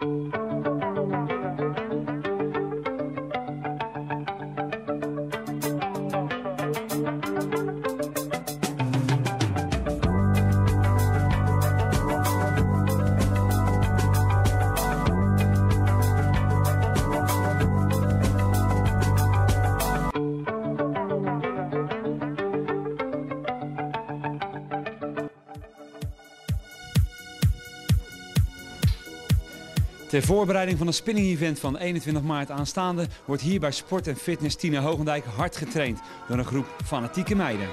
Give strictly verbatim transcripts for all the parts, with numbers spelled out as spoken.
Ter voorbereiding van een spinning-event van eenentwintig maart aanstaande wordt hier bij Sport en Fitness Tina Hoogendijk hard getraind door een groep fanatieke meiden.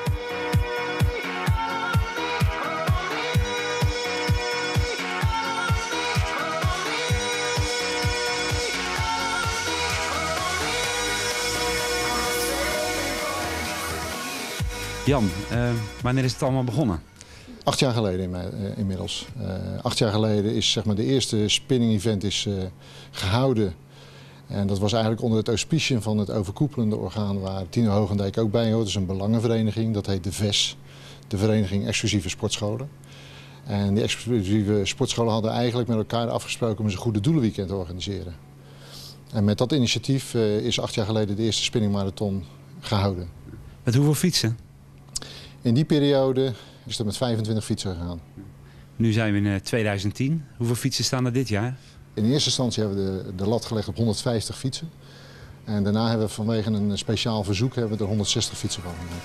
Jan, uh, wanneer is het allemaal begonnen? Acht jaar geleden uh, inmiddels. Uh, acht jaar geleden is zeg maar, de eerste spinning-event is uh, gehouden. En dat was eigenlijk onder het auspiciën van het overkoepelende orgaan waar Tina Hoogendijk ook bij hoort. Dat is een belangenvereniging, dat heet de V E S, de Vereniging Exclusieve Sportscholen. En die exclusieve sportscholen hadden eigenlijk met elkaar afgesproken om eens een goede doelenweekend te organiseren. En met dat initiatief uh, is acht jaar geleden de eerste spinningmarathon gehouden. Met hoeveel fietsen? In die periode is het met vijfentwintig fietsen gegaan. Nu zijn we in tweeduizend tien. Hoeveel fietsen staan er dit jaar? In eerste instantie hebben we de, de lat gelegd op honderdvijftig fietsen. En daarna hebben we vanwege een speciaal verzoek hebben we er honderdzestig fietsen van gemaakt.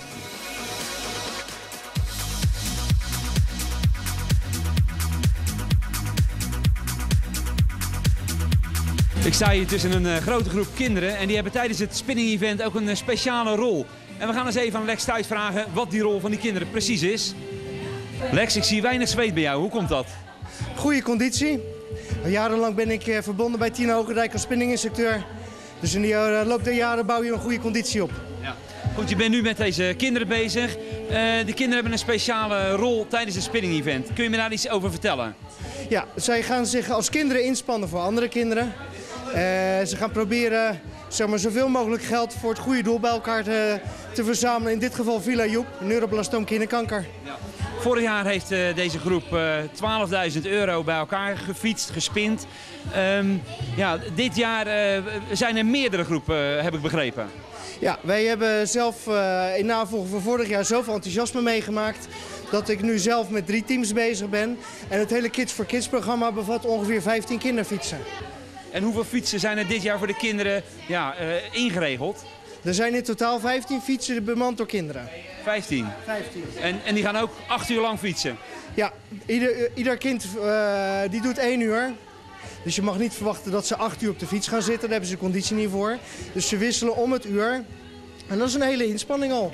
Ik sta hier tussen een uh, grote groep kinderen en die hebben tijdens het spinning-event ook een uh, speciale rol. En we gaan eens even aan Lex thuis vragen wat die rol van die kinderen precies is. Lex, ik zie weinig zweet bij jou. Hoe komt dat? Goede conditie. Jarenlang ben ik uh, verbonden bij Tina Hoogendijk als spinninginstructeur. Dus in de uh, loop der jaren bouw je een goede conditie op. Ja. Goed, je bent nu met deze kinderen bezig. Uh, de kinderen hebben een speciale rol tijdens het spinning-event. Kun je me daar iets over vertellen? Ja, zij gaan zich als kinderen inspannen voor andere kinderen. Uh, ze gaan proberen zeg maar, zoveel mogelijk geld voor het goede doel bij elkaar te, te verzamelen. In dit geval Villa Joep, neuroblastoom kinderkanker. Ja. Vorig jaar heeft uh, deze groep uh, twaalfduizend euro bij elkaar gefietst, gespind. Um, ja, dit jaar uh, zijn er meerdere groepen, uh, heb ik begrepen. Ja, wij hebben zelf uh, in navolging van vorig jaar zoveel enthousiasme meegemaakt dat ik nu zelf met drie teams bezig ben. En het hele Kids for Kids programma bevat ongeveer vijftien kinderfietsen. En hoeveel fietsen zijn er dit jaar voor de kinderen ja, uh, ingeregeld? Er zijn in totaal vijftien fietsen bemand door kinderen. vijftien? vijftien. En, en die gaan ook acht uur lang fietsen? Ja, ieder, ieder kind uh, die doet één uur. Dus je mag niet verwachten dat ze acht uur op de fiets gaan zitten. Daar hebben ze de conditie niet voor. Dus ze wisselen om het uur. En dat is een hele inspanning al.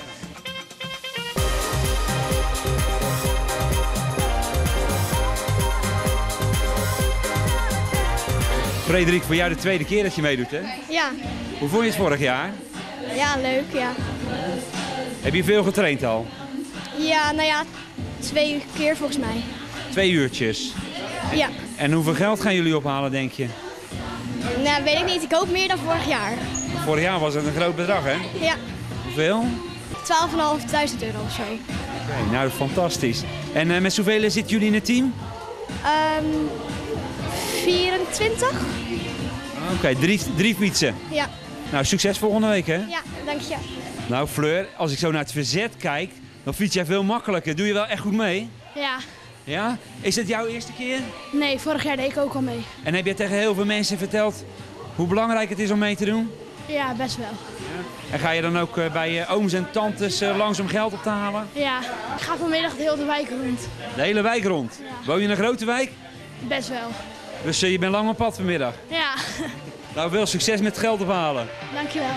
Frederik, voor jou de tweede keer dat je meedoet, hè? Ja. Hoe vond je het vorig jaar? Ja, leuk, ja. Heb je veel getraind al? Ja, nou ja, twee keer volgens mij. Twee uurtjes? Ja. En hoeveel geld gaan jullie ophalen, denk je? Nou, weet ik niet. Ik hoop meer dan vorig jaar. Vorig jaar was het een groot bedrag, hè? Ja. Hoeveel? twaalfduizend euro of zo. Oké, okay, nou fantastisch. En uh, met zoveel zitten jullie in het team? Um, vierentwintig. Oké, okay, drie, drie fietsen. Ja. Nou, succes volgende week, hè? Ja, dank je. Nou, Fleur, als ik zo naar het verzet kijk, dan fiets jij veel makkelijker. Doe je wel echt goed mee? Ja. Ja? Is het jouw eerste keer? Nee, vorig jaar deed ik ook al mee. En heb je tegen heel veel mensen verteld hoe belangrijk het is om mee te doen? Ja, best wel. Ja. En ga je dan ook uh, bij uh, ooms en tantes uh, langs om geld op te halen? Ja, ik ga vanmiddag de hele wijk rond. De hele wijk rond? Ja. Woon je in een grote wijk? Best wel. Dus uh, je bent lang op pad vanmiddag? Ja. Nou, veel succes met geld ophalen. Dankjewel.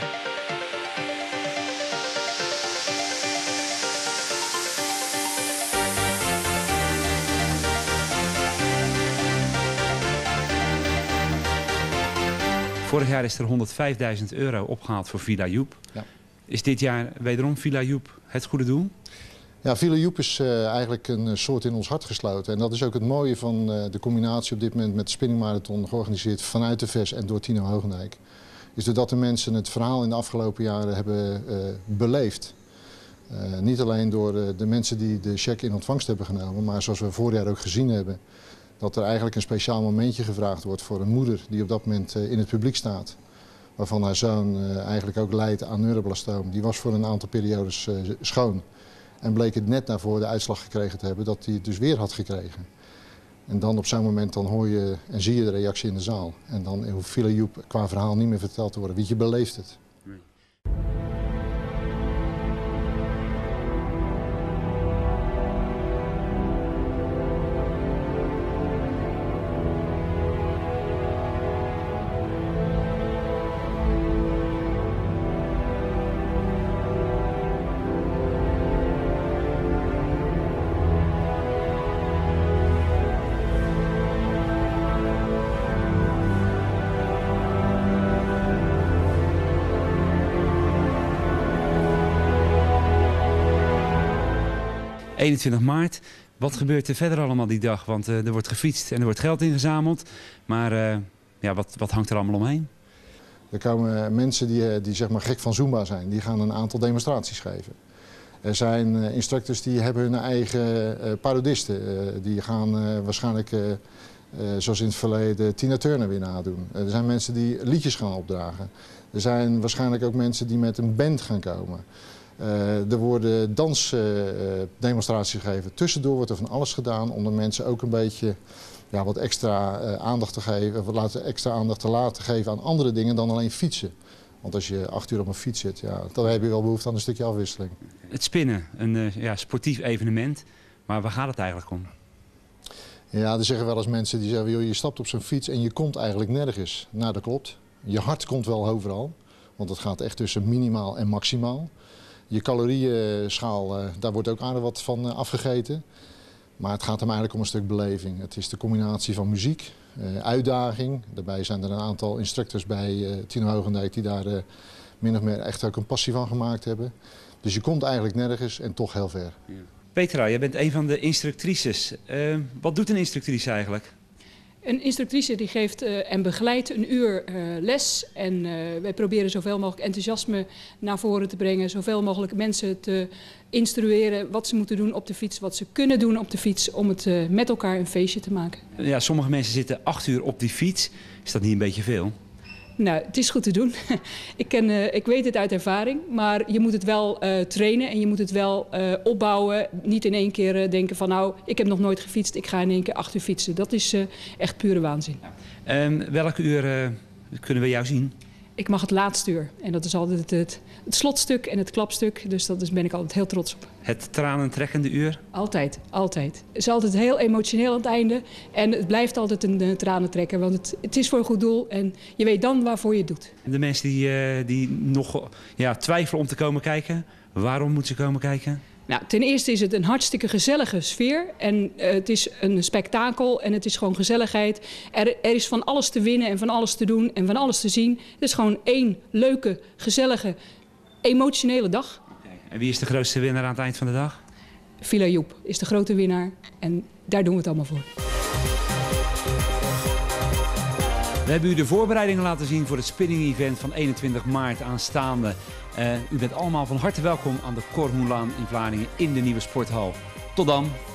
Vorig jaar is er honderdvijfduizend euro opgehaald voor Villa Joep. Ja. Is dit jaar wederom Villa Joep het goede doel? Ja, Villa Joep is uh, eigenlijk een soort in ons hart gesloten. En dat is ook het mooie van uh, de combinatie op dit moment met de spinningmarathon, georganiseerd vanuit de V E S en door Tina Hoogendijk. Is doordat de mensen het verhaal in de afgelopen jaren hebben uh, beleefd. Uh, niet alleen door uh, de mensen die de cheque in ontvangst hebben genomen, maar zoals we vorig jaar ook gezien hebben, dat er eigenlijk een speciaal momentje gevraagd wordt voor een moeder die op dat moment in het publiek staat. Waarvan haar zoon eigenlijk ook lijdt aan neuroblastoom. Die was voor een aantal periodes schoon. En bleek het net daarvoor de uitslag gekregen te hebben dat hij het dus weer had gekregen. En dan op zo'n moment dan hoor je en zie je de reactie in de zaal. En dan hoeft Villa Joep qua verhaal niet meer verteld te worden. Want je beleeft het. Nee. eenentwintig maart, wat gebeurt er verder allemaal die dag? Want uh, er wordt gefietst en er wordt geld ingezameld. Maar uh, ja, wat, wat hangt er allemaal omheen? Er komen mensen die, die zeg maar gek van Zumba zijn. Die gaan een aantal demonstraties geven. Er zijn uh, instructors die hebben hun eigen uh, parodisten. Uh, die gaan uh, waarschijnlijk, uh, uh, zoals in het verleden, Tina Turner weer nadoen. Uh, er zijn mensen die liedjes gaan opdragen. Er zijn waarschijnlijk ook mensen die met een band gaan komen. Uh, er worden dansdemonstraties uh, gegeven. Tussendoor wordt er van alles gedaan om de mensen ook een beetje ja, wat extra uh, aandacht te geven, wat laten, extra aandacht te laten geven aan andere dingen dan alleen fietsen. Want als je acht uur op een fiets zit, ja, dan heb je wel behoefte aan een stukje afwisseling. Het spinnen, een uh, ja, sportief evenement, maar waar gaat het eigenlijk om? Ja, er zeggen wel eens mensen die zeggen, joh, je stapt op zo'n fiets en je komt eigenlijk nergens. Nou, dat klopt. Je hart komt wel overal, want het gaat echt tussen minimaal en maximaal. Je calorieschaal, daar wordt ook aardig wat van afgegeten. Maar het gaat hem eigenlijk om een stuk beleving. Het is de combinatie van muziek, uitdaging. Daarbij zijn er een aantal instructors bij Tino Hoogendijk die daar min of meer echt ook een passie van gemaakt hebben. Dus je komt eigenlijk nergens en toch heel ver. Ja. Petra, jij bent een van de instructrices. Uh, wat doet een instructrice eigenlijk? Een instructrice die geeft uh, en begeleidt een uur uh, les en uh, wij proberen zoveel mogelijk enthousiasme naar voren te brengen, zoveel mogelijk mensen te instrueren wat ze moeten doen op de fiets, wat ze kunnen doen op de fiets om het uh, met elkaar een feestje te maken. Ja, sommige mensen zitten acht uur op die fiets. Is dat niet een beetje veel? Nou, het is goed te doen. ik, ken, uh, ik weet het uit ervaring, maar je moet het wel uh, trainen en je moet het wel uh, opbouwen. Niet in één keer uh, denken van nou, ik heb nog nooit gefietst, ik ga in één keer acht uur fietsen. Dat is uh, echt pure waanzin. Ja. Um, welke uur uh, kunnen we jou zien? Ik mag het laatste uur en dat is altijd het, het, het slotstuk en het klapstuk, dus daar ben ik altijd heel trots op. Het tranentrekkende uur? Altijd, altijd. Het is altijd heel emotioneel aan het einde en het blijft altijd een, een tranentrekker, want het, het is voor een goed doel en je weet dan waarvoor je het doet. De mensen die, uh, die nog ja, twijfelen om te komen kijken, waarom moeten ze komen kijken? Nou, ten eerste is het een hartstikke gezellige sfeer en uh, het is een spektakel en het is gewoon gezelligheid. Er, er is van alles te winnen en van alles te doen en van alles te zien. Het is gewoon één leuke, gezellige, emotionele dag. Okay. En wie is de grootste winnaar aan het eind van de dag? Villa Joep is de grote winnaar en daar doen we het allemaal voor. We hebben u de voorbereidingen laten zien voor het spinning-event van eenentwintig maart aanstaande. Uh, u bent allemaal van harte welkom aan de Cor Moulin in Vlaardingen in de nieuwe sporthal. Tot dan!